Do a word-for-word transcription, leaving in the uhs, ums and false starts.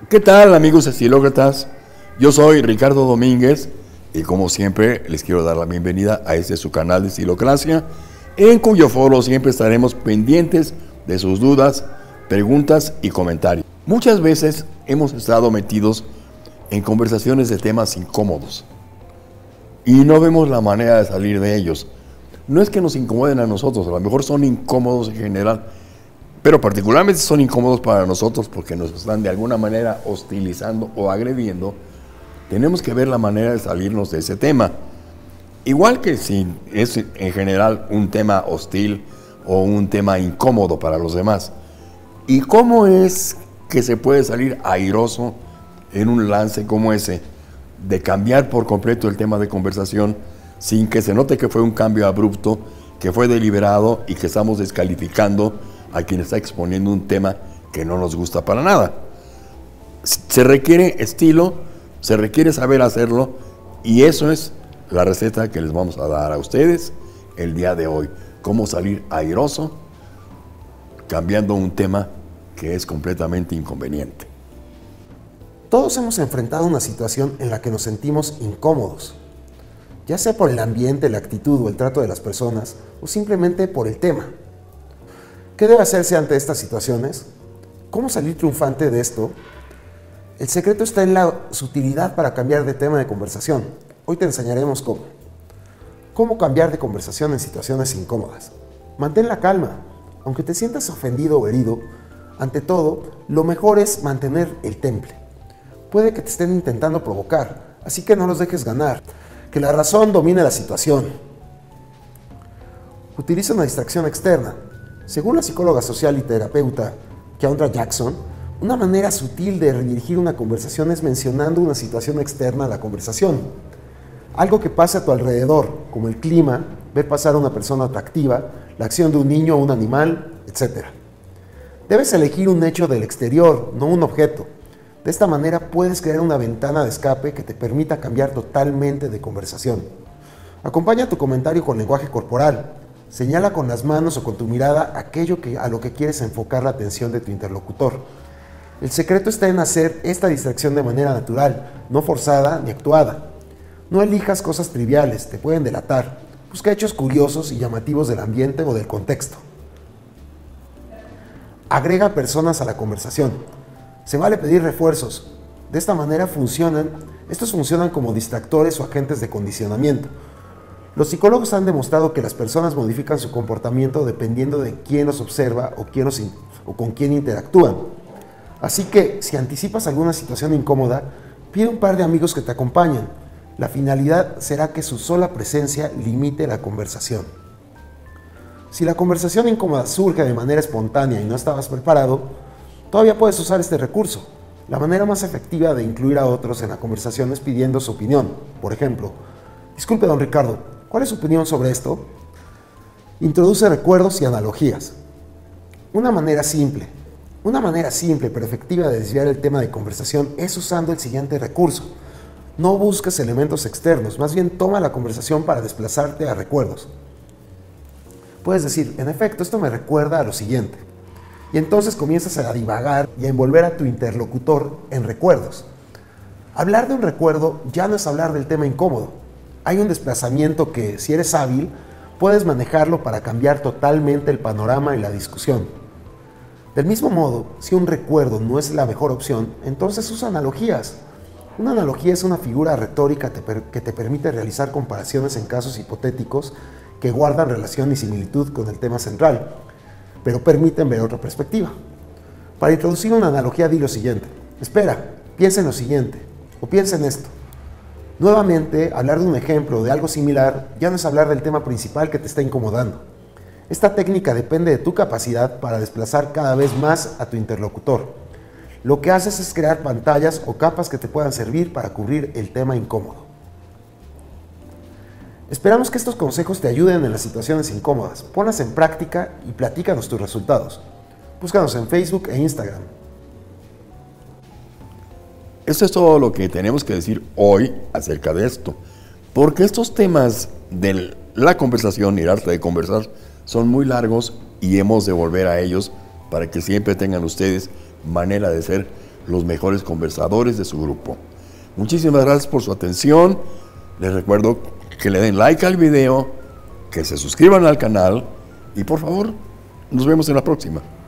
¿Qué tal, amigos estilócratas? Yo soy Ricardo Domínguez y como siempre les quiero dar la bienvenida a este su canal de Estilocracia, en cuyo foro siempre estaremos pendientes de sus dudas, preguntas y comentarios. Muchas veces hemos estado metidos en conversaciones de temas incómodos y no vemos la manera de salir de ellos. No es que nos incomoden a nosotros, a lo mejor son incómodos en general, pero particularmente son incómodos para nosotros porque nos están de alguna manera hostilizando o agrediendo. Tenemos que ver la manera de salirnos de ese tema. Igual que si es en general un tema hostil o un tema incómodo para los demás. ¿Y cómo es que se puede salir airoso en un lance como ese, de cambiar por completo el tema de conversación sin que se note que fue un cambio abrupto, que fue deliberado y que estamos descalificando a quien está exponiendo un tema que no nos gusta para nada? Se requiere estilo, se requiere saber hacerlo, y eso es la receta que les vamos a dar a ustedes el día de hoy. Cómo salir airoso cambiando un tema que es completamente inconveniente. Todos hemos enfrentado una situación en la que nos sentimos incómodos, ya sea por el ambiente, la actitud o el trato de las personas, o simplemente por el tema. ¿Qué debe hacerse ante estas situaciones? ¿Cómo salir triunfante de esto? El secreto está en la sutilidad para cambiar de tema de conversación. Hoy te enseñaremos cómo. ¿Cómo cambiar de conversación en situaciones incómodas? Mantén la calma. Aunque te sientas ofendido o herido, ante todo, lo mejor es mantener el temple. Puede que te estén intentando provocar, así que no los dejes ganar. Que la razón domine la situación. Utiliza una distracción externa. Según la psicóloga social y terapeuta Keandra Jackson, una manera sutil de redirigir una conversación es mencionando una situación externa a la conversación. Algo que pase a tu alrededor, como el clima, ver pasar a una persona atractiva, la acción de un niño o un animal, etcétera. Debes elegir un hecho del exterior, no un objeto. De esta manera puedes crear una ventana de escape que te permita cambiar totalmente de conversación. Acompaña tu comentario con lenguaje corporal. Señala con las manos o con tu mirada aquello que, a lo que quieres enfocar la atención de tu interlocutor. El secreto está en hacer esta distracción de manera natural, no forzada ni actuada. No elijas cosas triviales, te pueden delatar. Busca hechos curiosos y llamativos del ambiente o del contexto. Agrega personas a la conversación. Se vale pedir refuerzos. De esta manera funcionan, estos funcionan como distractores o agentes de condicionamiento. Los psicólogos han demostrado que las personas modifican su comportamiento dependiendo de quién los observa o, quién los o con quién interactúan. Así que, si anticipas alguna situación incómoda, pide un par de amigos que te acompañen. La finalidad será que su sola presencia limite la conversación. Si la conversación incómoda surge de manera espontánea y no estabas preparado, todavía puedes usar este recurso. La manera más efectiva de incluir a otros en la conversación es pidiendo su opinión. Por ejemplo, disculpe, don Ricardo, ¿cuál es su opinión sobre esto? Introduce recuerdos y analogías. Una manera simple, una manera simple pero efectiva de desviar el tema de conversación es usando el siguiente recurso. No busques elementos externos, más bien toma la conversación para desplazarte a recuerdos. Puedes decir, en efecto, esto me recuerda a lo siguiente. Y entonces comienzas a divagar y a envolver a tu interlocutor en recuerdos. Hablar de un recuerdo ya no es hablar del tema incómodo. Hay un desplazamiento que, si eres hábil, puedes manejarlo para cambiar totalmente el panorama y la discusión. Del mismo modo, si un recuerdo no es la mejor opción, entonces usa analogías. Una analogía es una figura retórica que te permite realizar comparaciones en casos hipotéticos que guardan relación y similitud con el tema central, pero permiten ver otra perspectiva. Para introducir una analogía, di lo siguiente. Espera, piensa en lo siguiente, o piensa en esto. Nuevamente, hablar de un ejemplo o de algo similar ya no es hablar del tema principal que te está incomodando. Esta técnica depende de tu capacidad para desplazar cada vez más a tu interlocutor. Lo que haces es crear pantallas o capas que te puedan servir para cubrir el tema incómodo. Esperamos que estos consejos te ayuden en las situaciones incómodas. Ponlas en práctica y platícanos tus resultados. Búscanos en Facebook e Instagram. Esto es todo lo que tenemos que decir hoy acerca de esto, porque estos temas de la conversación y el arte de conversar son muy largos y hemos de volver a ellos para que siempre tengan ustedes manera de ser los mejores conversadores de su grupo. Muchísimas gracias por su atención. Les recuerdo que le den like al video, que se suscriban al canal y por favor, nos vemos en la próxima.